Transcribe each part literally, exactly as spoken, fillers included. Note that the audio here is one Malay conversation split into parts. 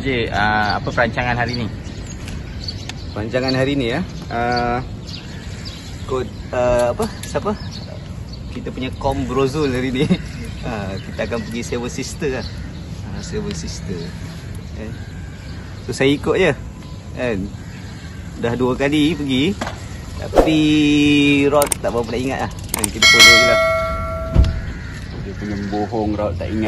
je, uh, apa perancangan hari ni? Perancangan hari ni ya. Uh, kod uh, apa? Siapa? Kita punya Kom Brozul hari ni. Uh, kita akan pergi Seven Sister lah. Uh, Seven Sister. Eh. So saya ikut je. Kan? Dah dua kali pergi. Tapi Rod tak berapa nak ingat lah. Kan? Kita follow je lah. Dia punya bohong Rod tak ingat.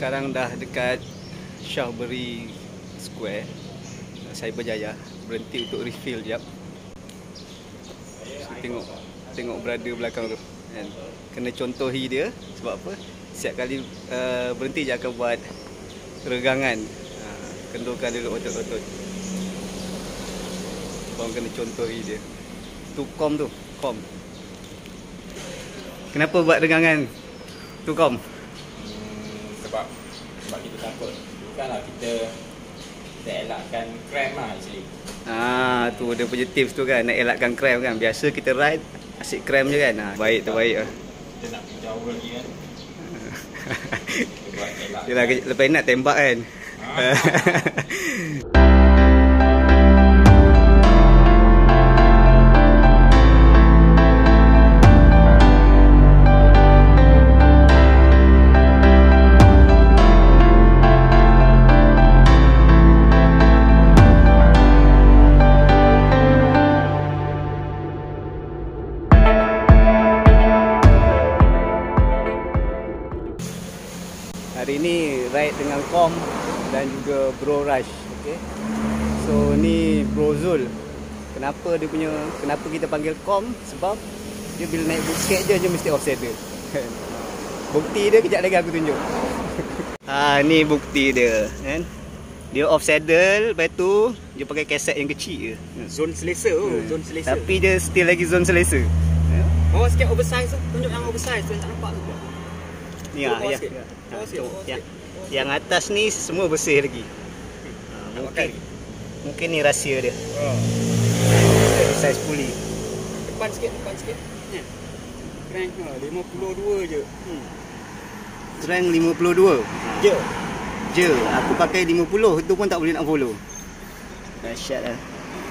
sekarang dah dekat Shahberi Square, Cyberjaya. Berhenti untuk refill jap. So, tengok tengok brother belakang tu kan. Kena contohi dia sebab apa? Setiap kali uh, berhenti je akan buat regangan. Uh, kendurkan dulu otot-otot. Korang kena contohi dia. Tu kom tu, kom. Kenapa buat regangan? Tu kom. Hmm, sebab sebab kita takut. Bukanlah kita kita elakkan cramp lah actually. Ah, tu dia punya tips tu kan, nak elakkan cramp kan. Biasa kita ride asyik cramp je kan. Ha, baik tu baik ah. Kita nak pergi jauh lagi kan. Kita buat elak. Yalah, lepas ni nak tembak kan. Ah. Hari ni ride dengan Kom dan juga Bro Rush, okey. So ni Bro Zul. Kenapa dia punya kenapa kita panggil Kom? Sebab dia bila naik bukit je dia mesti off saddle. Bukti dia kejap lagi aku tunjuk. Ha, ni bukti dia kan. Dia off saddle, lepas tu dia pakai keset yang kecil je. Zone selesa tu, Hmm. zone selesa. Tapi dia still lagi zone selesa. Bawa sikit oversize tu, tunjuk yang oversize tu yang tak nampak tu. Ni ah, ya. Bawa sikit. ya. Bawa sikit, bawa Yang, sikit. yang atas ni semua bersih lagi. Ha, mungkin mungkin ni rahsia dia. Oh. Saiz puli. Depan sikit, depan sikit. Ni. Crank ha, lima puluh dua je. Hmm. Rank lima puluh dua. Je. Je, aku pakai lima puluh, itu pun tak boleh nak follow. Dahsyat lah.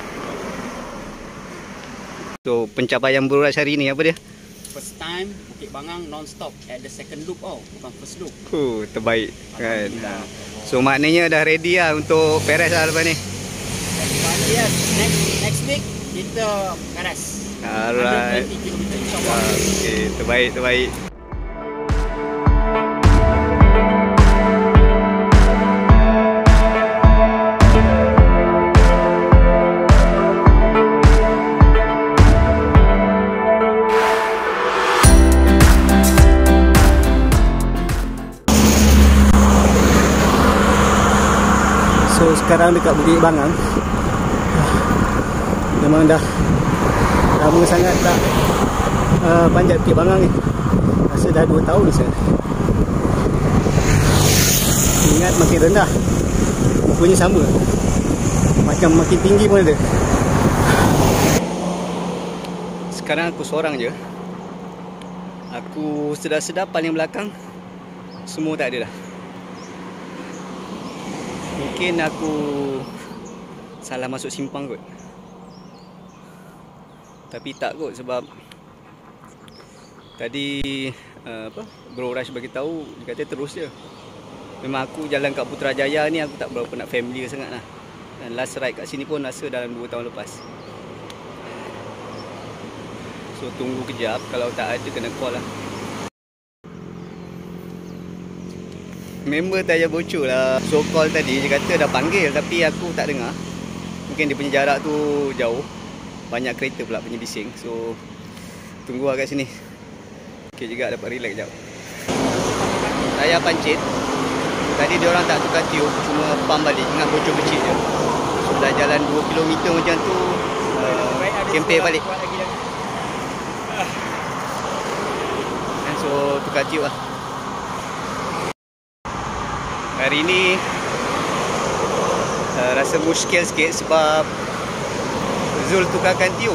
So, pencapaian Bro Rush hari ni apa dia? First time Bukit Bangang non-stop at the second loop oh, bukan first loop. Huh, terbaik kan. Alhamdulillah. So, maknanya dah ready lah untuk peres lah lepas ni. Yes, next next week kita beres. Alright. one hundred twenty kilometer insyaAllah. Okay, terbaik, terbaik. So sekarang dekat Bukit Bangang. Memang dah lama sangat tak uh, panjat Bukit Bangang ni. Rasa dah dua tahun saya. Ingat makin rendah, rupanya sama. Macam makin tinggi pun ada. Sekarang aku seorang je. Aku sedar-sedar paling belakang semua tak ada dah. Mungkin aku salah masuk simpang kot. Tapi tak kot sebab tadi uh, apa Bro Rush bagi tahu dia kata terus je. Memang aku jalan kat Putrajaya ni aku tak berapa nak familiar sangat lah. Dan last ride kat sini pun rasa dalam dua tahun lepas. So tunggu kejap, kalau tak ada kena call lah. Member tak payah bocor lah. So call tadi dia kata dah panggil tapi aku tak dengar. Mungkin dia punya jarak tu jauh. Banyak kereta pula punya bising. So tunggu lah kat sini. Okay juga dapat relax jap. Saya pancit. Tadi dia orang tak tukar tiup, cuma pump balik. Ingat bocor kecil je. So dah jalan dua kilometer macam tu uh, kempeh balik. And so tukar tiup lah. Hari ni uh, rasa muskil sikit sebab Zul tukarkan tiup.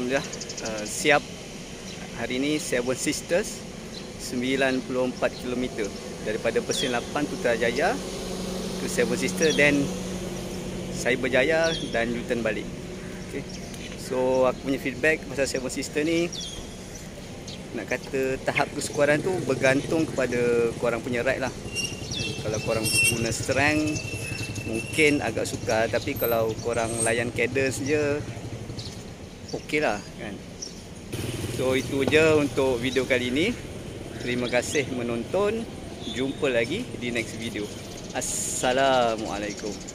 Alhamdulillah uh, siap. Hari ini Seven Sisters sembilan puluh empat kilometer daripada Pesin lapan Putrajaya ke Seven Sisters, dan saya berjaya dan U-turn balik. Okay. So aku punya feedback pasal Seven Sisters ni, nak kata tahap kesekuaran tu bergantung kepada korang punya ride lah. Kalau korang guna strength mungkin agak sukar, tapi kalau korang layan cadence je okey lah kan. So itu je untuk video kali ini. Terima kasih menonton. Jumpa lagi di next video. Assalamualaikum.